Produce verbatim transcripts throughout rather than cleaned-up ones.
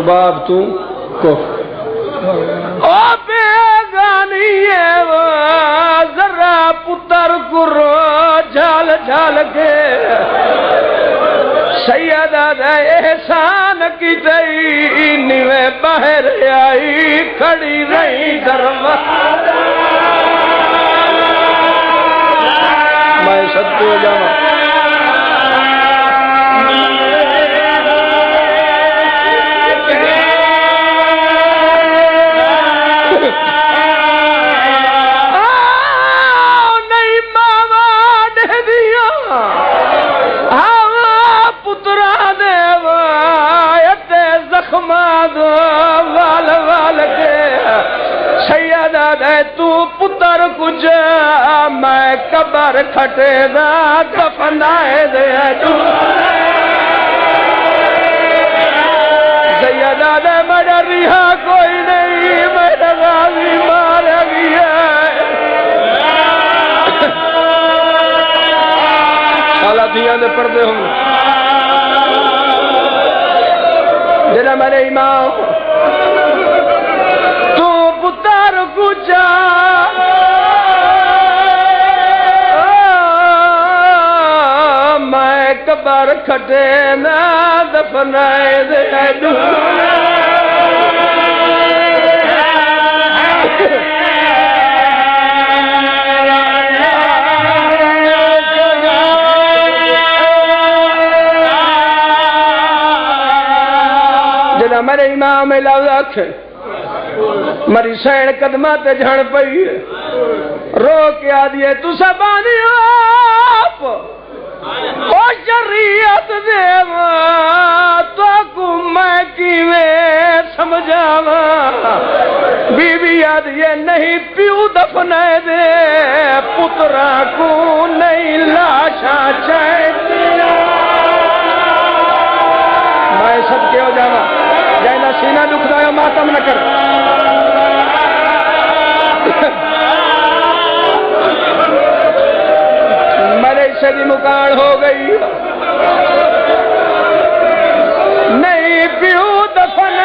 رباب تو کو او بیگانی وہ ذرا پتر کرو جھال جھال کے سیدہ دے احسان کی تئی نیوے باہر آئی کھڑی رہی دروازہ میں صدقے جانا وال وال کے سیدہ دے تو پتر کچھ میں قبر کھٹے دا دفنائے دے سیدہ دے میرا رہا کوئی نہیں میرا غازی مار گیا سالہ دیاں دے پردے ہوں جنا میرے امام تو پتر کچا میں قبر کھٹے نہ دفنائے دے میرے امام لفظ آکھ مری سین قدمات جھڑ پئی رو کے آدھیے تو سبانی آپ او شریعت دیوا تو کو میں کیویں سمجھاواں بی بی آدھیے نہیں پیو دفنے دے پترا کو نہیں لاشا چاہتیا میں سب کے ہو جاواں جائنا سینہ دکھ دایا ماتم نہ کر میرے سے بھی مکان ہو گئی نہیں پیو دفن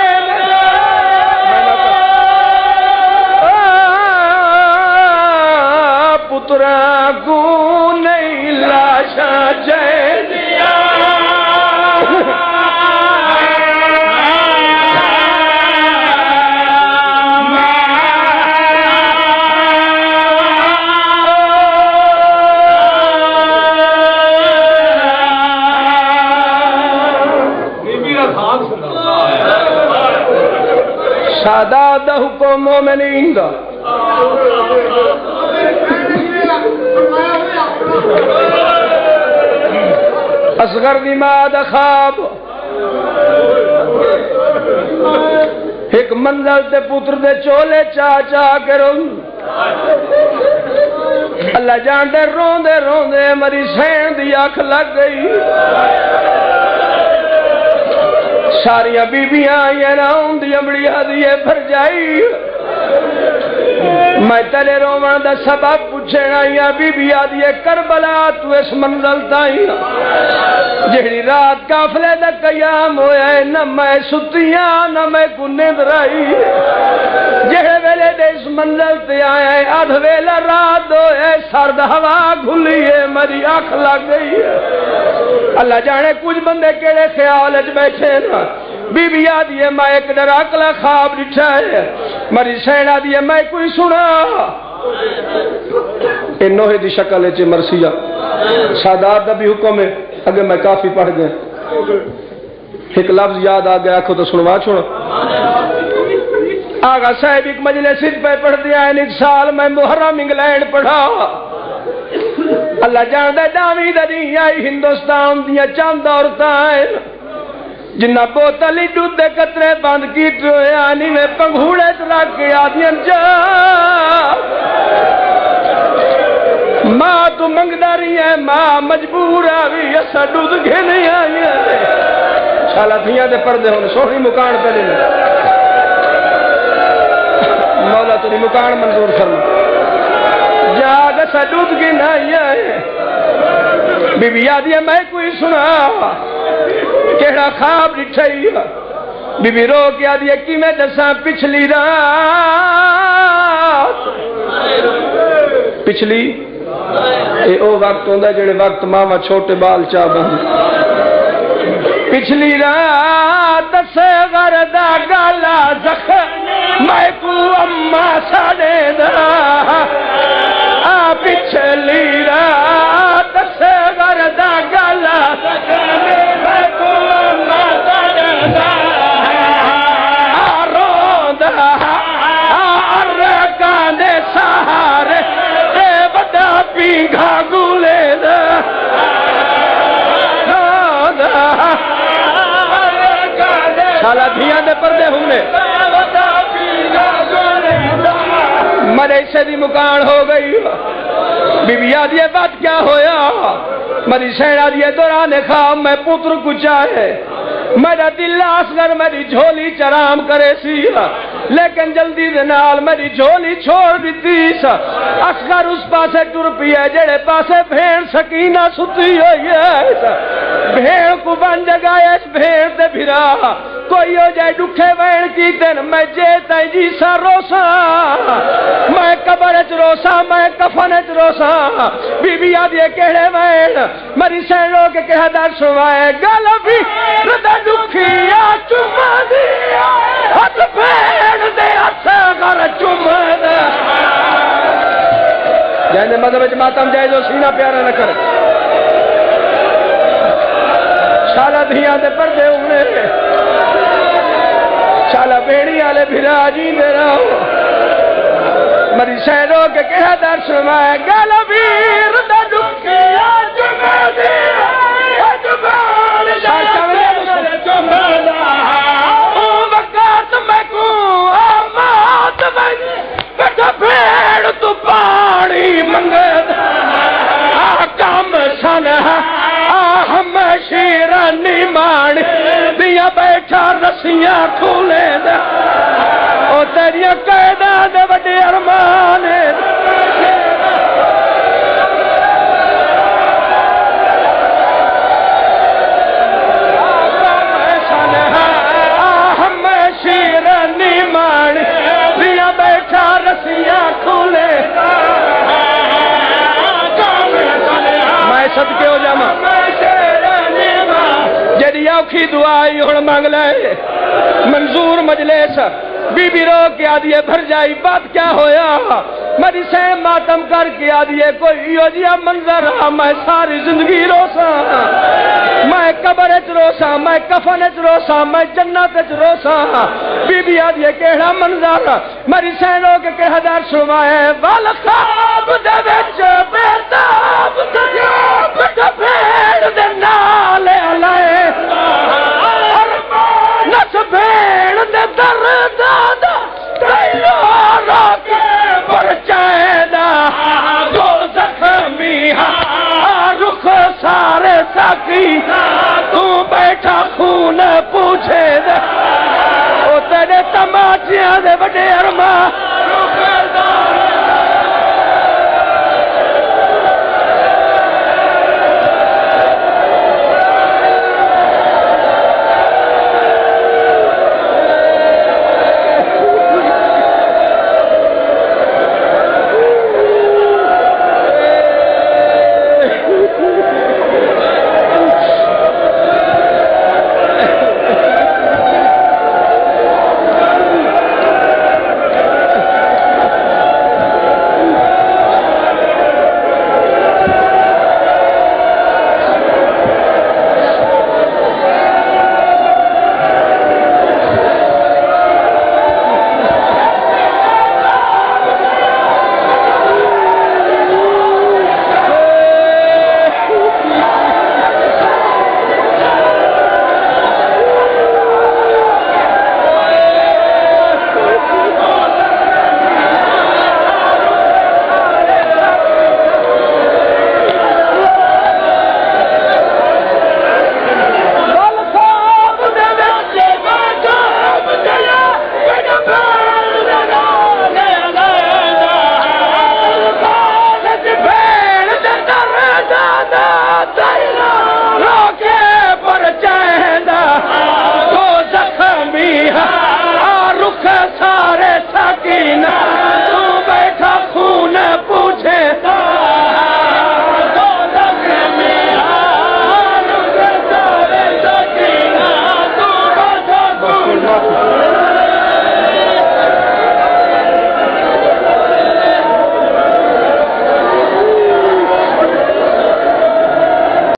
پترا کو نہیں لاشا جائے دیا سادات حکم مومنین دا اصغر دی ماد خواب ایک منزل تے پتر دے چولے چاہ چاہ کے رو اللہ جان دے رون دے رون دے مری سین دی آنکھ لگ گئی ساریاں بی بی آئیں راؤں دی امڑی آدھیے بھر جائی میں تلے رومان دا سبب پوچھیں آئیاں بی بی آدھیے کربلا تو اس منزل تائیں جہری رات کافلے دا قیام ہویا ہے نہ میں ستیاں نہ میں کنید رائی جہے ویلے دے اس منزل تے آئے ہیں آدھ ویلہ رات ہوئے سرد ہوا گھلی ہے مری آنکھ لگ گئی ہے اللہ جانے کچھ بندے کیڑے خیال اچ بیٹھے نا بی بی آدھی ہے میں ایک ڈراکلا خواب لٹھا ہے مری سین آدھی ہے میں کوئی سنا انہوہی دی شکل ہے چے مرسیہ سادات دا بھی حکم ہے اگر میں کافی پڑھ گئے ایک لفظ یاد آ گیا آنکھوں تو سنوا چھوڑا آگا صاحب ایک مجلس پہ پڑھ دیا ہے ایک سال میں محرم انگلینڈ پڑھا اللہ جان دے دامی دنی آئی ہندوستان دیا چاند عورتاں ہیں جنہ بوتلی دودھ دے قطرے بند کی ٹرویانی میں پنگھوڑے ترک کے آدھین جا ماں تو منگداری ہے ماں مجبور آوی ایسا دودھ گھنے آئی ہے شالا دھیاں دے پردے ہونے سوڑی مکان پہ لینے مولا تری مکان منظور فرما جاگ ایسا دودھ گھنے آئی ہے بی بی آدھی ہے میں کوئی سنا کیڑا خواب لٹھائی بی بی رو کے آدھی کی میں دساں پچھلی رات پچھلی اے او وقت ہوندہ جڑے وقت ماما چھوٹے بال چاہ بہن پچھلی رات سے غردہ گالا زخم میں کو اممہ ساڑے دا آ پچھلی رات سے غردہ گالا زخم میں کو اممہ ساڑے دا آ روندہ آ ارکان دے سہارے اے بڑا پینگا گولے دا سالا دھیاں دے پردے ہونے مرے سے دی مکان ہو گئی بی بی آدھی یہ بات کیا ہویا مری سیڑا دیئے دوران خواب میں پتر کچھ آئے میرا دل اصغر میری جھولی چرام کرے سی لیکن جلدی دنال میری جھولی چھوڑ دیتی سا اصغر اس پاسے ٹر پیے جڑے پاسے بھیڑ سکینہ ستی ہوئی ہے بھیڑ کو بن جگائے اس بھیڑ دے بھرا کوئی ہو جائے ڈکھے وین کی دن میں جیتا جی سا روسا میں قبرچ روسا میں کفنچ روسا بی بی آدھی کہڑے وین مری سینوں کے کہہ در سوائے گل بھی ردہ ڈکھیا چمہ دیا ہاتھ بھیڑ دے اچھا گھر چمہ دے جائنے مذہب جماعتم جائے جو سینہ پیارا نہ کرے شالا دھیاں دے پردے ہونے شالا بیڑی آلے بھرا جی دے رہو مری شہروں کے کہہ در سمائے گالا بیر دا ڈکیا جمع دیا حجبان جائے جمع دا او وقت میں کو آمات میں بیٹھا بھیڑ تو پانی منگد آکام سنہ آہم شیرانی مانی دیا بیٹھا رسیاں کھولے دا او تیریاں قیدہ دے بڑی ارمانے آہم شیرانی مانی دیا بیٹھا رسیاں کھولے میں صدقے ہو جامع جڑی اوکھی دعائی ہون مانگ لائے منظور مجلس بی بی رو کے آدھیے بھر جائی بات کیا ہویا مری سے ماتم کر کے آدھیے کوئی یو جیا منظر میں ساری زندگی روسا میں قبرچ روسا میں کفنچ روسا میں جنتچ روسا بی بی آدھیے کہڑا منظر مری سینوں کے کہہ در سوائے والخاب دے وچ بیتاب بیٹا بھیڑ دے نالے علائے نس بھیڑ دے در دادا تیلو راکے پرچائے دا جو زخمی رخ سارے ساکی